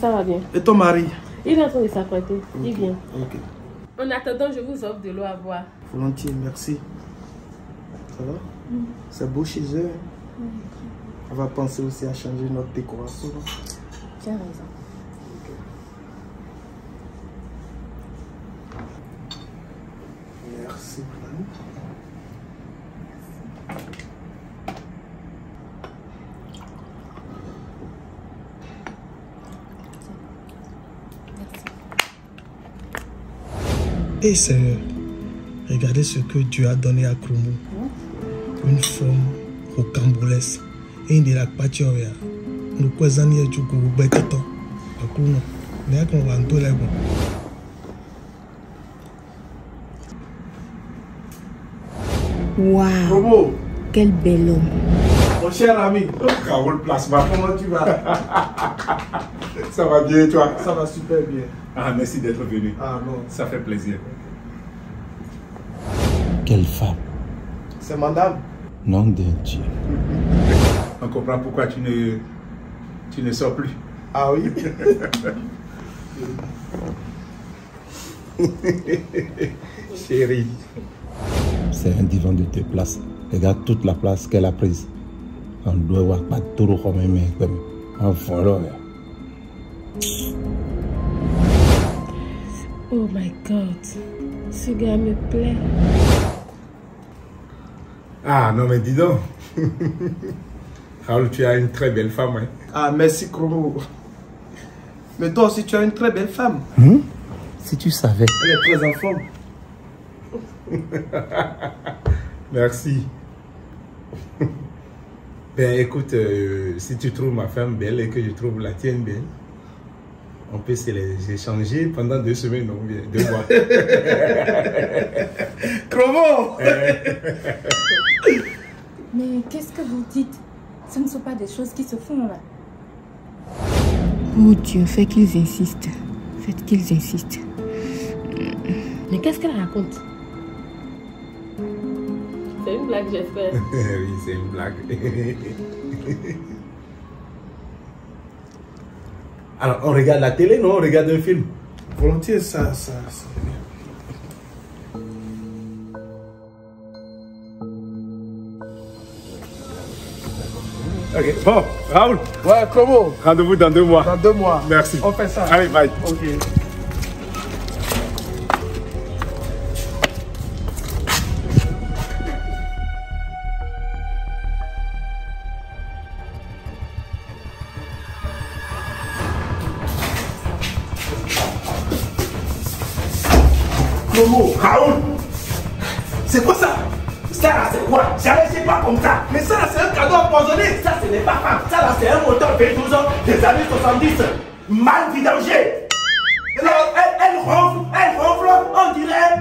ça va bien. Et ton mari? Il est en train de s'apprêter. Okay. Il vient. Ok. En attendant, je vous offre de l'eau à boire. Volontiers, merci. Ça va? C'est beau chez eux. On va penser aussi à changer notre décoration. Tu as raison. Merci. Et Seigneur, regardez ce que Dieu a donné à Kromo. Une forme rocambolesque et une de la patioria. Nous croisons les jours que vous bêtez tant. À Kromo, mais à qu'on va en tout les bons. Waouh! Kromo, Quel bel homme! mon cher ami, Raoul Plasma, comment tu vas? ça va bien et toi? Ça va super bien. Ah, merci d'être venu. Ah non, Ça fait plaisir. Quelle femme, c'est madame. nom de Dieu. On comprend pourquoi tu ne sors plus. Ah oui? Chérie. C'est un divan de 2 places. Regarde toute la place qu'elle a prise. On doit avoir pas trop comme un mec. Enfin, là. Oh my God. Ce gars me plaît. Ah, non, mais dis donc. Raoul, tu as une très belle femme. Hein? Ah, merci Kromo. Mais toi aussi, tu as une très belle femme. Si tu savais. Elle est très en forme. Merci. Ben écoute, si tu trouves ma femme belle et que je trouve la tienne belle, on peut se les échanger pendant 2 semaines ou bien 2 mois. Kromo! Mais qu'est-ce que vous dites? Ce ne sont pas des choses qui se font là. Oh Dieu, fais qu'ils insistent. Faites qu'ils insistent. Mais qu'est-ce qu'elle raconte? C'est une blague, j'espère. Oui, c'est une blague. Alors, on regarde la télé, non? On regarde un film. Volontiers, ça. Ok, bon, Raoul, Ouais, Kromo, rendez-vous dans 2 mois. dans 2 mois. Merci. On fait ça. Allez, bye. Ok. Momo, Raoul, c'est quoi ça? Ça là c'est quoi? J'allais pas comme ça. Mais ça là c'est un cadeau empoisonné. Ça ce n'est pas femme. Ça là c'est un moteur 22 ans des années 70. Mal vidangé. Elle ronfle, on dirait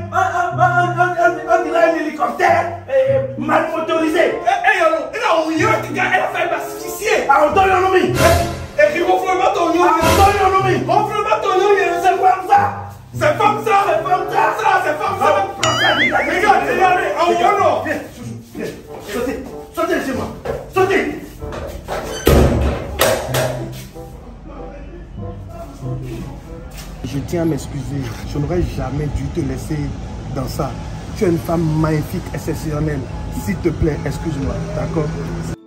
un hélicoptère mal motorisé. Elle a fait m'asphyxier. Ah, on donne un nom. Et qui ronfle pas ton nom. Ah, on donne un nom. Ronfle pas ton nom, c'est comme ça. C'est comme ça, c'est comme ça, c'est comme ça. Regarde, oh non. Viens, sautez chez moi, sautez. Je tiens à m'excuser. Je n'aurais jamais dû te laisser dans ça. Tu es une femme magnifique, exceptionnelle. S'il te plaît, excuse-moi, d'accord?